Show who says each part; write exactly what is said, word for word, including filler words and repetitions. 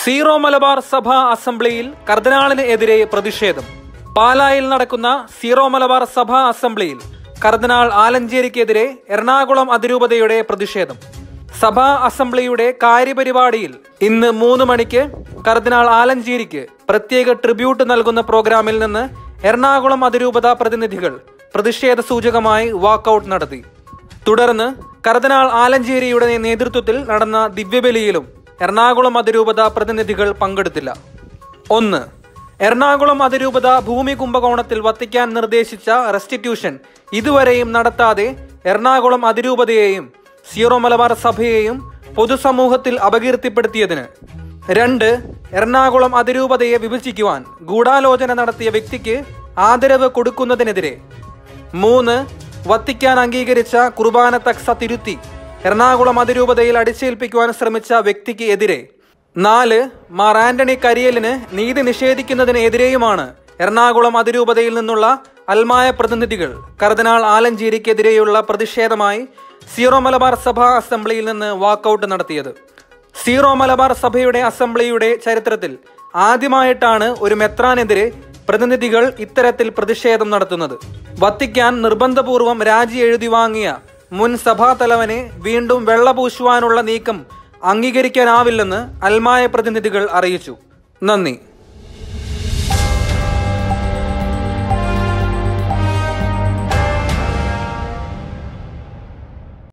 Speaker 1: Zero Malabar സഭാ അസംബ്ലിയിൽ കർദിനാളിന് എതിരെ പ്രതിഷേധം. പാലായിൽ നടക്കുന്ന സീറോ മലബാർ സഭാ അസംബ്ലിയിൽ കർദിനാൾ ആലഞ്ചേരിക്കെതിരെ എറണാകുളം അതിരൂപതയുടെ പ്രതിഷേധം. സഭാ അസംബ്ലിയുടെ കാര്യപരിപാടിയിൽ ഇന്ന് മൂന്ന് മണിക്ക് കർദിനാൾ ആലഞ്ചേരിക്ക് പ്രത്യേക ട്രിബ്യൂട്ട് നൽകുന്ന പ്രോഗ്രാമിൽ നിന്ന് എറണാകുളം അതിരൂപത പ്രതിനിധികൾ പ്രതിഷേധ സൂചകമായി വാക്കൌട്ട് നടത്തി. തുടർന്ന് കർദിനാൾ ആലഞ്ചേരിയുടെ നേതൃത്വത്തിൽ നടന്ന ദിവ്യബലിയിലും എറണാകുളം അതിരൂപത പ്രതിനിധികൾ പങ്കെടുത്തില്ല. ഒന്ന്, എറണാകുളം അതിരൂപത ഭൂമി കുംഭകോണത്തിൽ വത്തിക്കാൻ നിർദ്ദേശിച്ച റെസ്റ്റിറ്റ്യൂഷൻ ഇതുവരെയും നടത്താതെ എറണാകുളം അതിരൂപതയെയും സീറോ മലബാർ സഭയെയും പൊതുസമൂഹത്തിൽ അപകീർത്തിപ്പെടുത്തിയതിന്. രണ്ട്, എറണാകുളം അതിരൂപതയെ വിഭജിക്കുവാൻ ഗൂഢാലോചന നടത്തിയ വ്യക്തിക്ക് ആദരവ് കൊടുക്കുന്നതിനെതിരെ. മൂന്ന്, വത്തിക്കാൻ അംഗീകരിച്ച കുർബാന തക്സ തിരുത്തി എറണാകുളം അതിരൂപതയിൽ അടിച്ചേൽപ്പിക്കുവാൻ ശ്രമിച്ച വ്യക്തിക്ക് എതിരെ. നാല്, മാർ ആന്റണി കരിയലിന് നീതി നിഷേധിക്കുന്നതിനെതിരെയുമാണ് എറണാകുളം അതിരൂപതയിൽ നിന്നുള്ള അൽമായ പ്രതിനിധികൾ കർദിനാൾ ആലഞ്ചേരിക്കെതിരെയുള്ള പ്രതിഷേധമായി സീറോ മലബാർ സഭാ അസംബ്ലിയിൽ നിന്ന് വാക്കൌട്ട് നടത്തിയത്. സീറോ മലബാർ സഭയുടെ അസംബ്ലിയുടെ ചരിത്രത്തിൽ ആദ്യമായിട്ടാണ് ഒരു മെത്രാനെതിരെ പ്രതിനിധികൾ ഇത്തരത്തിൽ പ്രതിഷേധം നടത്തുന്നത്. വത്തിക്കാൻ നിർബന്ധപൂർവം രാജി എഴുതി വാങ്ങിയ മുൻ സഭാതലവനെ വീണ്ടും വെള്ളപൂശുവാനുള്ള നീക്കം അംഗീകരിക്കാനാവില്ലെന്ന് അൽമായ പ്രതിനിധികൾ അറിയിച്ചു. നന്ദി.